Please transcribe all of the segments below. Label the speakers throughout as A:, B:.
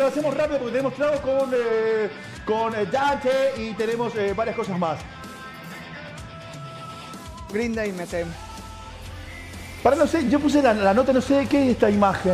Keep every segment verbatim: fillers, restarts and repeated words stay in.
A: hacemos rápido porque tenemos trago con, eh, con eh, Dante y tenemos eh, varias cosas más.
B: Green Day, me temo.
A: Para no sé, yo puse la, la nota, no sé de qué es esta imagen.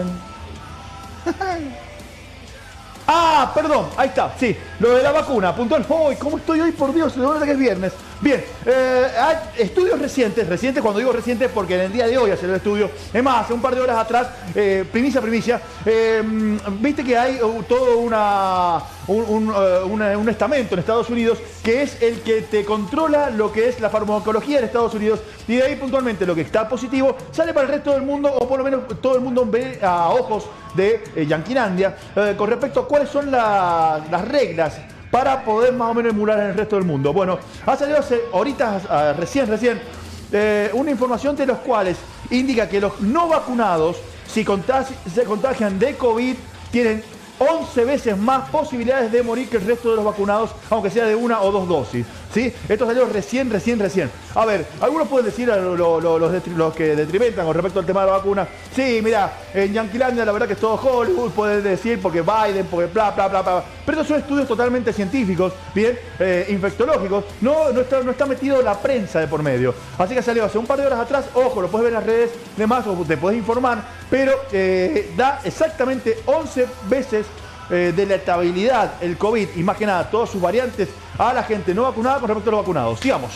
A: Ah, perdón, ahí está, sí, lo de la vacuna, puntual. ¡Uy, cómo estoy hoy, por Dios! De verdad que es viernes. Bien, eh, hay estudios recientes, recientes cuando digo recientes porque en el día de hoy hacer el estudio, es más, hace un par de horas atrás, eh, primicia, primicia, eh, viste que hay uh, todo una, un, un, uh, una, un estamento en Estados Unidos que es el que te controla lo que es la farmacología en Estados Unidos y de ahí puntualmente lo que está positivo sale para el resto del mundo o por lo menos todo el mundo ve a ojos de eh, Yanquilandia eh, con respecto a cuáles son la, las reglas para poder más o menos emular en el resto del mundo. Bueno, ha salido hace horitas, uh, recién, recién, eh, una información de los cuales indica que los no vacunados, si contagi se contagian de COVID, tienen once veces más posibilidades de morir que el resto de los vacunados, aunque sea de una o dos dosis. ¿Sí? Esto salió recién, recién, recién. A ver, algunos pueden decir, lo, lo, lo, los, los que detrimentan con respecto al tema de la vacuna, sí, mira, en Yanquilandia la verdad que es todo Hollywood, pueden decir porque Biden, porque bla, bla, bla, bla. Pero estos son estudios totalmente científicos, bien, eh, infectológicos, no, no, está, no está metido la prensa de por medio. Así que salió hace un par de horas atrás, ojo, lo puedes ver en las redes, demás, o te puedes informar, pero eh, da exactamente once veces Eh, de la estabilidad, el COVID y más que nada todas sus variantes a la gente no vacunada con respecto a los vacunados. Sigamos.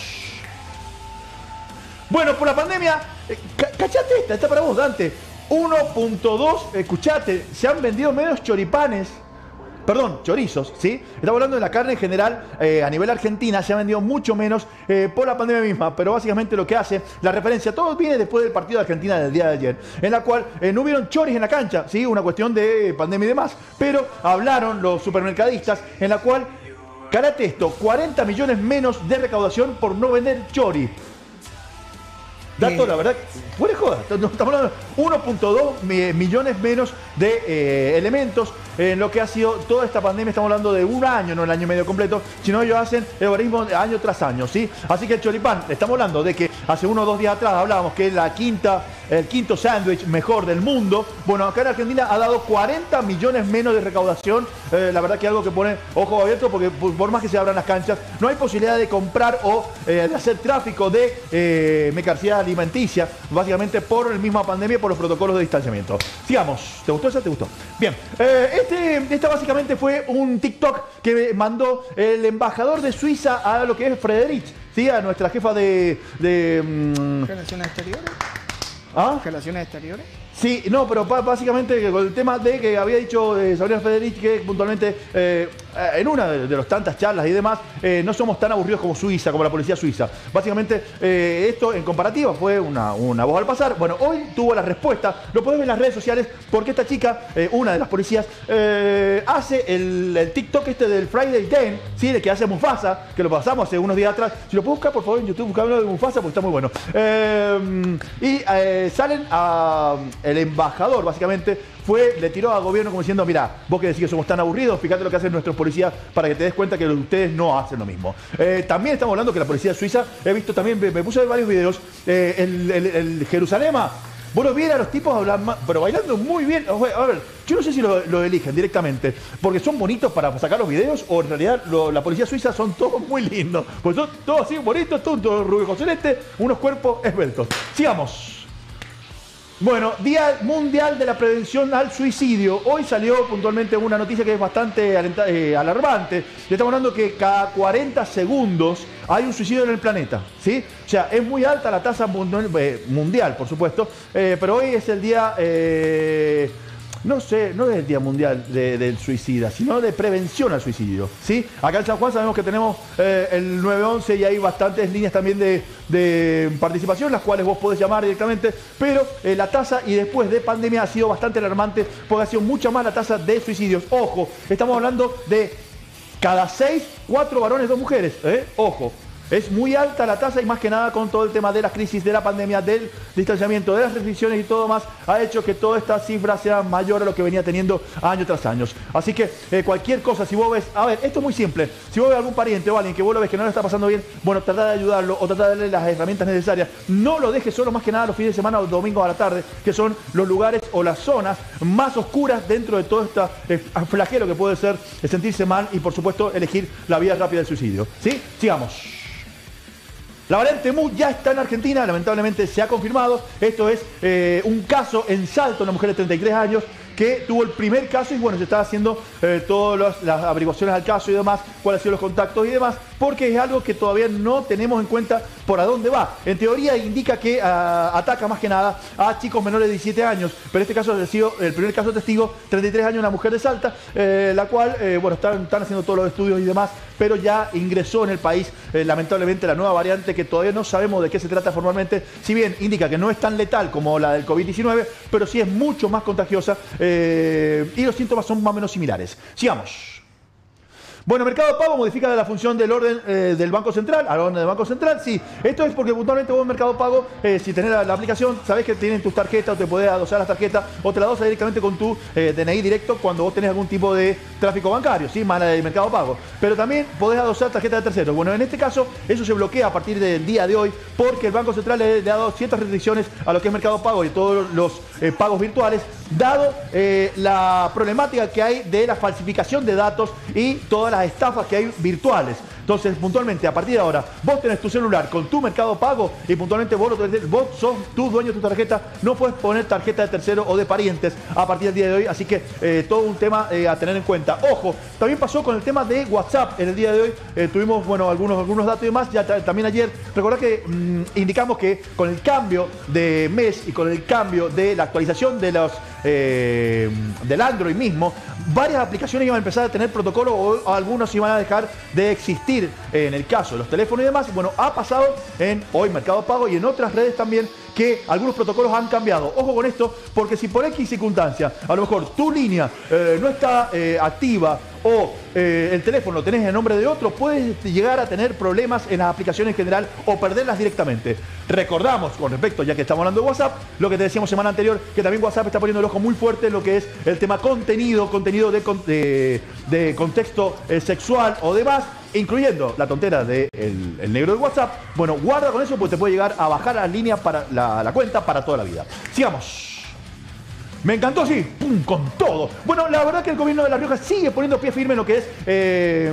A: Bueno, por la pandemia, eh, cachate esta, está para vos, Dante. uno punto dos, escuchate, se han vendido medios choripanes. Perdón, chorizos, ¿sí? Estamos hablando de la carne en general, eh, a nivel Argentina se ha vendido mucho menos eh, por la pandemia misma, pero básicamente lo que hace, la referencia, todo viene después del partido de Argentina del día de ayer, en la cual eh, no hubieron choris en la cancha, ¿sí? Una cuestión de pandemia y demás, pero hablaron los supermercadistas, en la cual, carate esto, cuarenta millones menos de recaudación por no vender chori. Dato, la verdad, fuera de joda, estamos hablando de uno punto dos millones menos de eh, elementos en lo que ha sido toda esta pandemia. Estamos hablando de un año, no el año y medio completo, sino ellos hacen el algoritmo año tras año, ¿sí? Así que el choripán, estamos hablando de que hace uno o dos días atrás hablábamos que es la quinta, el quinto sándwich mejor del mundo. Bueno, acá en Argentina ha dado cuarenta millones menos de recaudación. Eh, la verdad que algo que pone ojo abierto porque por más que se abran las canchas, no hay posibilidad de comprar o eh, de hacer tráfico de eh, mercancía alimenticia, básicamente por la misma pandemia y por los protocolos de distanciamiento. Sigamos. ¿Te gustó esa? ¿Te gustó? Bien. Eh, este, esta básicamente fue un TikTok que mandó el embajador de Suiza a lo que es Frederich, ¿sí? A nuestra jefa de... de mmm...
B: ¿Relaciones exteriores?
A: ¿Ah?
B: ¿Relaciones exteriores?
A: Sí, no, pero básicamente con el tema de que había dicho eh, Sabrina Federici que puntualmente eh, en una de, de las tantas charlas y demás, eh, no somos tan aburridos como Suiza, como la policía suiza. Básicamente eh, esto en comparativa fue una, una voz al pasar. Bueno, hoy tuvo la respuesta, lo podés ver en las redes sociales, porque esta chica, eh, una de las policías, eh, hace el, el TikTok este del Friday Ten, ¿sí? De que hace Mufasa, que lo pasamos hace unos días atrás. Si lo puedes buscar, por favor, en YouTube, buscalo de Mufasa, porque está muy bueno. Eh, y eh, salen a... el embajador básicamente fue, le tiró al gobierno como diciendo, mira, vos que decís que somos tan aburridos, fíjate lo que hacen nuestros policías para que te des cuenta que ustedes no hacen lo mismo. Eh, también estamos hablando que la policía suiza, he visto también, me, me puse a ver varios videos, eh, el, el, el Jerusalema, vos lo vieras a los tipos hablar más, pero bailando muy bien. A ver, yo no sé si lo, lo eligen directamente porque son bonitos para sacar los videos o en realidad lo, la policía suiza son todos muy lindos, pues son todos así bonitos, todos rubio celeste, unos cuerpos esbeltos. Sigamos. Bueno, Día Mundial de la Prevención al Suicidio. Hoy salió puntualmente una noticia que es bastante eh, alarmante. Le estamos hablando que cada cuarenta segundos hay un suicidio en el planeta, ¿sí? O sea, es muy alta la tasa mundial, por supuesto, eh, pero hoy es el día... Eh, No sé, no es el Día Mundial de, del Suicida, sino de prevención al suicidio, ¿sí? Acá en San Juan sabemos que tenemos eh, el nueve once y hay bastantes líneas también de, de participación, las cuales vos podés llamar directamente, pero eh, la tasa y después de pandemia ha sido bastante alarmante porque ha sido mucha más la tasa de suicidios. Ojo, estamos hablando de cada seis, cuatro varones, dos mujeres, ¿eh? Ojo. Es muy alta la tasa y más que nada con todo el tema de la crisis, de la pandemia, del distanciamiento, de las restricciones y todo más, ha hecho que toda esta cifra sea mayor a lo que venía teniendo año tras año. Así que eh, cualquier cosa, si vos ves, a ver, esto es muy simple, si vos ves algún pariente o alguien que vos lo ves que no le está pasando bien, bueno, trata de ayudarlo o trata de darle las herramientas necesarias. No lo dejes solo más que nada los fines de semana o domingos a la tarde, que son los lugares o las zonas más oscuras dentro de todo este eh, flagelo que puede ser eh, sentirse mal y por supuesto elegir la vía rápida del suicidio. ¿Sí? Sigamos. La variante Mu ya está en Argentina, lamentablemente se ha confirmado. Esto es eh, un caso en Salto, una mujer de treinta y tres años que tuvo el primer caso y bueno, se está haciendo eh, todas las averiguaciones al caso y demás, cuáles han sido los contactos y demás, porque es algo que todavía no tenemos en cuenta por a dónde va. En teoría indica que uh, ataca más que nada a chicos menores de diecisiete años, pero este caso ha sido el primer caso testigo, treinta y tres años, una mujer de Salta, eh, la cual, eh, bueno, están, están haciendo todos los estudios y demás, pero ya ingresó en el país, eh, lamentablemente, la nueva variante que todavía no sabemos de qué se trata formalmente, si bien indica que no es tan letal como la del COVID diecinueve, pero sí es mucho más contagiosa eh, y los síntomas son más o menos similares. Sigamos. Bueno, Mercado Pago modifica la función del orden eh, del Banco Central, al orden del Banco Central, sí. Esto es porque puntualmente vos en Mercado Pago, eh, si tenés la, la aplicación, sabés que tienen tus tarjetas, o te podés adosar las tarjetas, o te la adosas directamente con tu eh, D N I directo cuando vos tenés algún tipo de tráfico bancario, sí, más la de Mercado Pago. Pero también podés adosar tarjetas de terceros. Bueno, en este caso, eso se bloquea a partir del día de hoy, porque el Banco Central le, le ha dado ciertas restricciones a lo que es Mercado Pago y todos los eh, pagos virtuales, dado eh, la problemática que hay de la falsificación de datos y todas las estafas que hay virtuales. Entonces, puntualmente, a partir de ahora, vos tenés tu celular con tu Mercado Pago y puntualmente vos, vos sos tu dueño de tu tarjeta, no puedes poner tarjeta de tercero o de parientes a partir del día de hoy, así que eh, todo un tema eh, a tener en cuenta. Ojo, también pasó con el tema de WhatsApp en el día de hoy, eh, tuvimos, bueno, algunos, algunos datos y demás, ya también ayer, recordá que mmm, indicamos que con el cambio de mes y con el cambio de la actualización de los eh, del Android mismo, varias aplicaciones iban a empezar a tener protocolo o, o algunos iban a dejar de existir en el caso de los teléfonos y demás. Bueno, ha pasado en hoy Mercado Pago y en otras redes también que algunos protocolos han cambiado. Ojo con esto, porque si por X circunstancia a lo mejor tu línea eh, no está eh, activa o eh, el teléfono lo tenés en nombre de otro, puedes llegar a tener problemas en las aplicaciones en general o perderlas directamente. Recordamos, con respecto, ya que estamos hablando de WhatsApp, lo que te decíamos semana anterior, que también WhatsApp está poniendo el ojo muy fuerte en lo que es el tema contenido, contenido de, de, de contexto eh, sexual o demás, incluyendo la tontera del de el negro de WhatsApp. Bueno, guarda con eso porque te puede llegar a bajar la línea para la, la cuenta para toda la vida. Sigamos. Me encantó, sí, ¡pum!, con todo. Bueno, la verdad que el gobierno de La Rioja sigue poniendo pie firme en lo que es... Eh,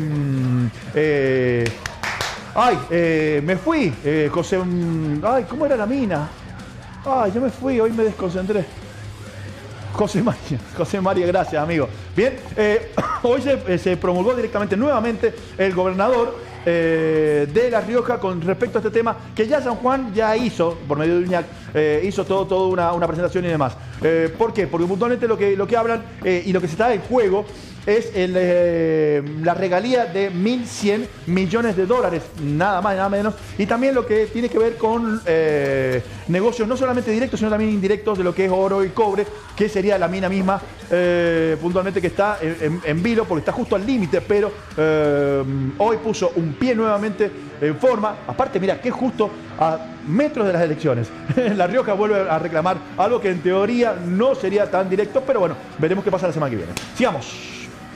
A: eh, ay, eh, me fui, eh, José... Ay, ¿cómo era la mina? Ay, yo me fui, hoy me desconcentré. José María, José María, gracias, amigo. Bien, eh, hoy se, se promulgó directamente nuevamente el gobernador eh, de La Rioja con respecto a este tema, que ya San Juan ya hizo, por medio de Uñac, eh, hizo todo, todo una, una presentación y demás. Eh, ¿Por qué? Porque puntualmente lo que, lo que hablan eh, y lo que se está en juego es el, eh, la regalía de mil cien millones de dólares, nada más y nada menos, y también lo que tiene que ver con eh, negocios no solamente directos, sino también indirectos de lo que es oro y cobre, que sería la mina misma, eh, puntualmente que está en, en, en vilo, porque está justo al límite, pero eh, hoy puso un pie nuevamente en forma. Aparte, mira, que justo a metros de las elecciones, La Rioja vuelve a reclamar algo que en teoría no sería tan directo, pero bueno, veremos qué pasa la semana que viene. Sigamos.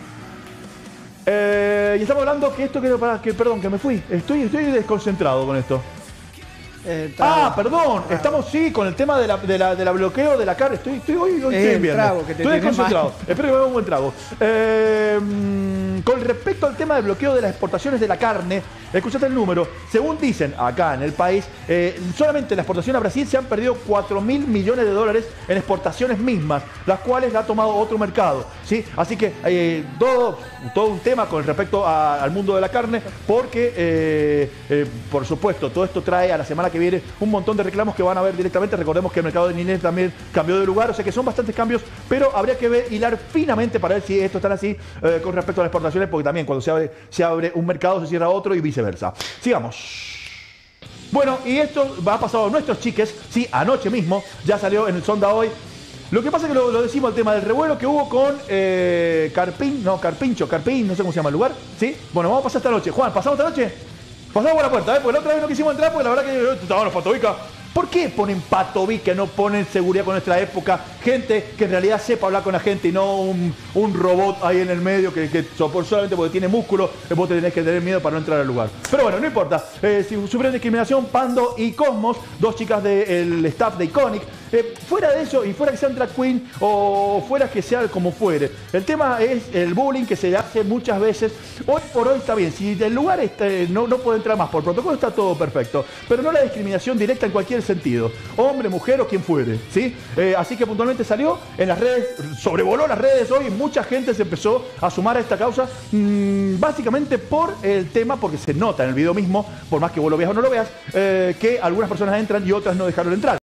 A: Eh, y estamos hablando que esto que, para, que perdón, que me fui. Estoy, estoy desconcentrado con esto. Eh, ah, perdón, trago. Estamos sí con el tema de la, de la, de la bloqueo de la carne. Estoy, estoy hoy, hoy estoy bien. Estoy desconcentrado. Mal. Espero que me haga un buen trago. Eh, con respecto al tema del bloqueo de las exportaciones de la carne, escuchate el número. Según dicen acá en el país, eh, solamente en la exportación a Brasil se han perdido cuatro mil millones de dólares en exportaciones mismas, las cuales la ha tomado otro mercado, ¿sí? Así que eh, todo, todo un tema con respecto a, al mundo de la carne, porque eh, eh, por supuesto todo esto trae a la semana que viene un montón de reclamos que van a ver directamente. Recordemos que el mercado de Ninés también cambió de lugar, o sea que son bastantes cambios, pero habría que ver, hilar finamente para ver si esto está así eh, con respecto a las exportaciones, porque también cuando se abre, se abre un mercado se cierra otro y viceversa. Sigamos. Bueno, y esto va a pasar a nuestros chiques, sí, anoche mismo, ya salió en el Sonda hoy. Lo que pasa es que lo, lo decimos, el tema del revuelo que hubo con eh, Carpín, no, Carpincho, Carpín, no sé cómo se llama el lugar, ¿sí? Bueno, vamos a pasar esta noche. Juan, ¿pasamos esta noche? Pasamos por la puerta, ¿eh? Porque la otra vez no quisimos entrar porque la verdad que eh, estaban los patobicas. ¿Por qué ponen patobica, no ponen seguridad con nuestra época? Gente que en realidad sepa hablar con la gente y no un, un robot ahí en el medio que, que solamente porque tiene músculo, vos te tenés que tener miedo para no entrar al lugar. Pero bueno, no importa. Eh, si sufrieron discriminación, Pando y Cosmos, dos chicas del staff de Iconic, eh, fuera de eso y fuera que sean drag queen o fuera que sea como fuere, el tema es el bullying que se hace muchas veces. Hoy por hoy está bien, si el lugar está, no, no puede entrar más por protocolo, está todo perfecto, pero no la discriminación directa en cualquier sentido, hombre, mujer o quien fuere, ¿sí? Eh, así que puntualmente salió en las redes, sobrevoló las redes hoy y mucha gente se empezó a sumar a esta causa, mmm, básicamente por el tema, porque se nota en el video mismo, por más que vos lo veas o no lo veas, eh, que algunas personas entran y otras no dejaron entrar.